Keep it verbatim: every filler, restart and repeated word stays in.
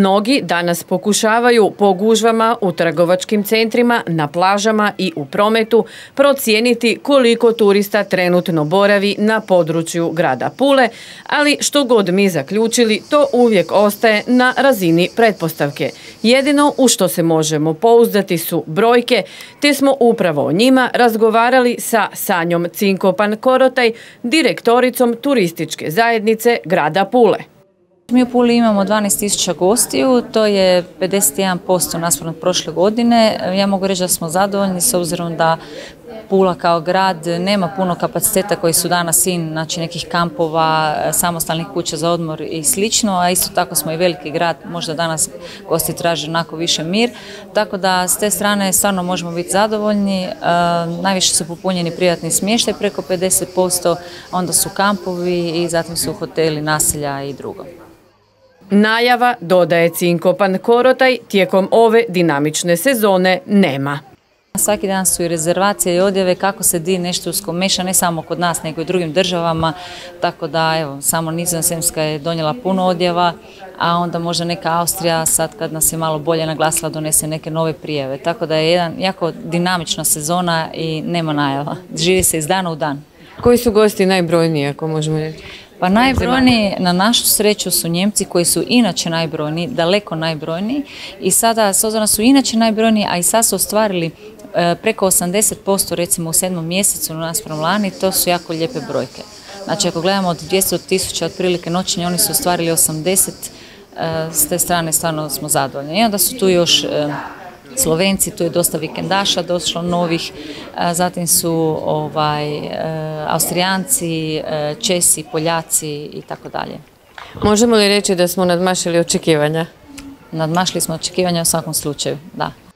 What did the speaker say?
Mnogi danas pokušavaju po gužvama u trgovačkim centrima, na plažama i u prometu procijeniti koliko turista trenutno boravi na području grada Pule, ali što god mi zaključili, to uvijek ostaje na razini pretpostavke. Jedino u što se možemo pouzdati su brojke, te smo upravo o njima razgovarali sa Sanjom Cinkopan-Korotaj, direktoricom turističke zajednice grada Pule. Mi u Puli imamo dvanaest tisuća gostiju, to je pedeset jedan posto naspram prošle godine. Ja mogu reći da smo zadovoljni s obzirom da Pula kao grad nema puno kapaciteta koji su danas in, znači nekih kampova, samostalnih kuća za odmor i slično, a isto tako smo i veliki grad, možda danas gosti traže onako više mir, tako da s te strane stvarno možemo biti zadovoljni. E, najviše su popunjeni privatni smještaj, preko pedeset posto, onda su kampovi i zatim su hoteli, naselja i drugo. Najava, dodaje Cinkopan-Korotaj, tijekom ove dinamične sezone nema. Svaki dan su i rezervacije i odjave kako se di nešto uskomeša, ne samo kod nas nego i u drugim državama, tako da evo, samo Nizozemska je donijela puno odjava, a onda možda neka Austrija sad kad nas je malo bolje naglasila donese neke nove prijave, tako da je jedan jako dinamična sezona i nema najava, živi se iz dana u dan. Koji su gosti najbrojniji, ako možemo reći? Pa najbrojniji na našu sreću su Njemci koji su inače najbrojniji, daleko najbrojniji i sada s obzirom su inače najbrojniji, a i sad su ostvarili e, preko osamdeset posto recimo u sedmom mjesecu naspram lani, to su jako lijepe brojke. Znači ako gledamo od dvjesto tisuća otprilike noćenja, oni su ostvarili osamdeset, e, s te strane stvarno smo zadovoljni. I onda su tu još e, Slovenci, tu je dosta vikendaša došlo novih, zatim su ovaj, Austrijanci, Česi, Poljaci i tako dalje. Možemo li reći da smo nadmašili očekivanja? Nadmašili smo očekivanja u svakom slučaju, da.